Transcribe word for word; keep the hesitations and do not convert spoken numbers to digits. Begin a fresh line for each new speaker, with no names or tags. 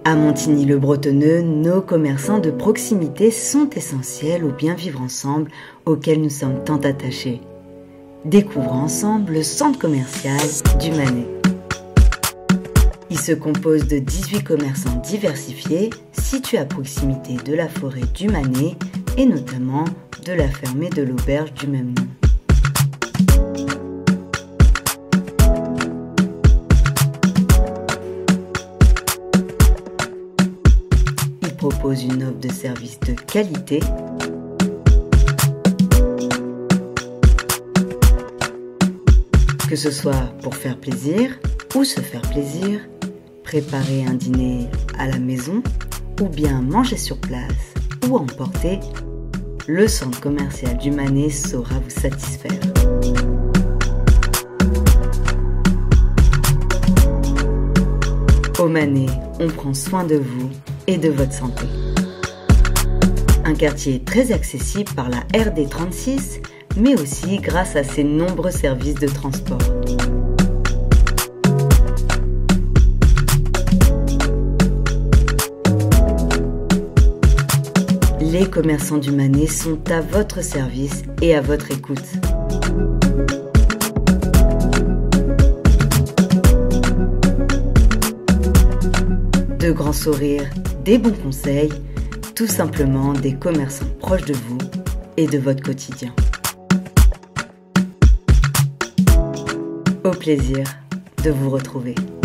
À Montigny-le-Bretonneux, nos commerçants de proximité sont essentiels au bien vivre ensemble auquel nous sommes tant attachés. Découvrons ensemble le centre commercial du Manet. Il se compose de dix-huit commerçants diversifiés situés à proximité de la forêt du Manet et notamment de la ferme et de l'auberge du même nom. Il propose une offre de service de qualité, que ce soit pour faire plaisir ou se faire plaisir, préparer un dîner à la maison ou bien manger sur place ou emporter, le centre commercial du Manet saura vous satisfaire. Au Manet, on prend soin de vous et de votre santé. Un quartier très accessible par la R D trente-six, mais aussi grâce à ses nombreux services de transport. Les commerçants du Manet sont à votre service et à votre écoute. De grands sourires, des bons conseils, tout simplement des commerçants proches de vous et de votre quotidien. Au plaisir de vous retrouver.